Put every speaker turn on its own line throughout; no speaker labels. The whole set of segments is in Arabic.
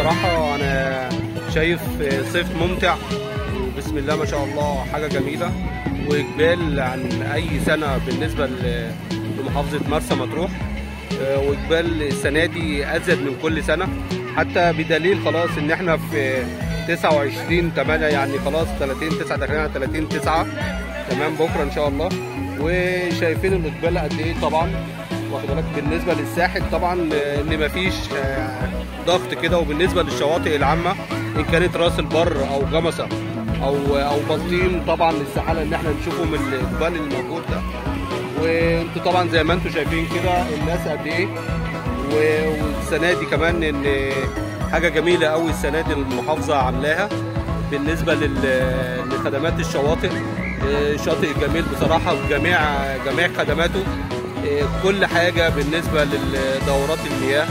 بصراحة أنا شايف صيف ممتع، وبسم الله ما شاء الله حاجة جميلة، وإقبال عن أي سنة بالنسبة لمحافظة مرسى مطروح. وإقبال السنة دي أزيد من كل سنة، حتى بدليل خلاص إن إحنا في 29/8، يعني خلاص 30/9 داخلين على 30/9 تمام بكرة إن شاء الله. وشايفين الإقبال قد إيه طبعا، واخد بالك بالنسبه للساحل طبعا ان مفيش ضغط كده. وبالنسبه للشواطئ العامه ان كانت راس البر او جمصه او بلطيم، طبعا الاستحاله ان احنا نشوفه من الاقبال الموجود ده. وانتوا طبعا زي ما انتوا شايفين كده الناس قد ايه. والسنه دي كمان ان حاجه جميله قوي السنه دي المحافظه عاملاها بالنسبه لخدمات الشواطئ. شاطئ جميل بصراحه بجميع خدماته، كل حاجة بالنسبة لدورات المياه،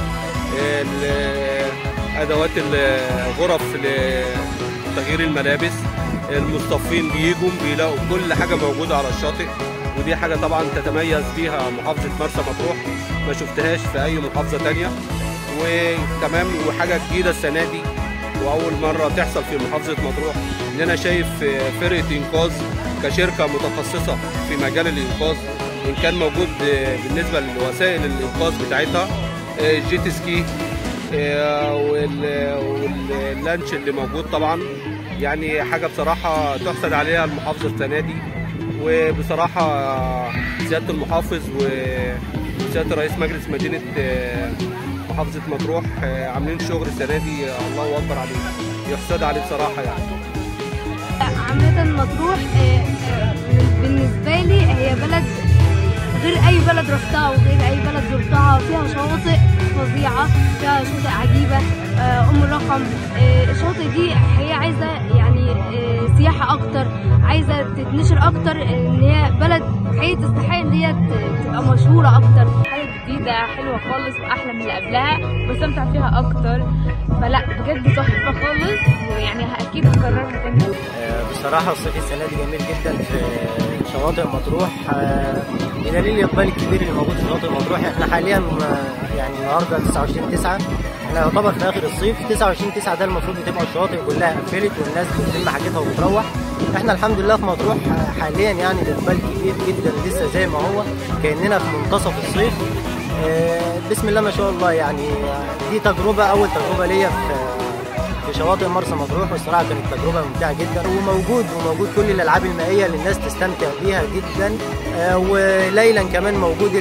أدوات الغرف لتغيير الملابس، المصطفين بيلاقوا كل حاجة موجودة على الشاطئ. ودي حاجة طبعا تتميز بيها محافظة مرسى مطروح، ما شفتهاش في أي محافظة تانية. وتمام، وحاجة جديدة السنة دي وأول مرة تحصل في محافظة مطروح، إن أنا شايف فرقة إنقاذ كشركة متخصصة في مجال الإنقاذ، إن كان موجود بالنسبة لوسائل الإنقاذ بتاعتها الجيت سكي واللانش اللي موجود طبعا. يعني حاجة بصراحة تحسد عليها المحافظة السنة دي. وبصراحة سيادة المحافظ وسيادة رئيس مجلس مدينة محافظة مطروح عاملين شغل السنة دي الله أكبر عليه، يحسد عليه بصراحة. يعني
عامة مطروح بالنسبة لي هي بلد غير أي بلد رحتها وغير أي بلد زرتها، فيها شواطئ فظيعة، فيها شواطئ عجيبة. أم الرقم الشواطئ دي هي عايزة يعني سياحة أكتر، عايزة تتنشر أكتر، إن هي بلد هي تستحق إن هي تبقى مشهورة أكتر.
حاجة جديدة حلوة خالص وأحلى من اللي قبلها، بستمتع فيها أكتر، فلا بجد تحفة خالص، ويعني أكيد هكررها تاني.
بصراحة الصيف السنة دي جميل جدا في شواطئ مطروح، بدليل الإقبال الكبير اللي موجود في شواطئ مطروح. احنا حاليا يعني النهارده 29/9، احنا يعتبر في آخر الصيف. 29/9 ده المفروض بتبقى الشواطئ كلها قفلت والناس بتلم حاجتها وبتروح. احنا الحمد لله في مطروح حاليا يعني الإقبال كبير جدا لسه زي ما هو، كأننا في منتصف الصيف. بسم الله ما شاء الله. يعني دي أول تجربة ليا في شواطئ مرسى مطروح، والصراحه كانت تجربه ممتعه جدا. وموجود كل الالعاب المائيه اللي الناس تستمتع بيها جدا. وليلا كمان موجود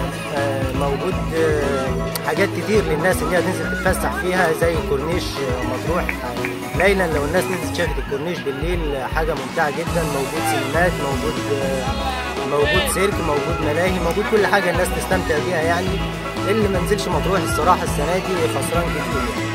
حاجات كتير للناس ان هي تنزل تتفسح فيها، زي كورنيش مطروح. ليلا لو الناس نزلت شافت الكورنيش بالليل حاجه ممتعه جدا. موجود سينمات، موجود سيرك، موجود ملاهي، موجود كل حاجه الناس تستمتع بيها. يعني اللي ما نزلش مطروح الصراحه السنه دي خسران كتير.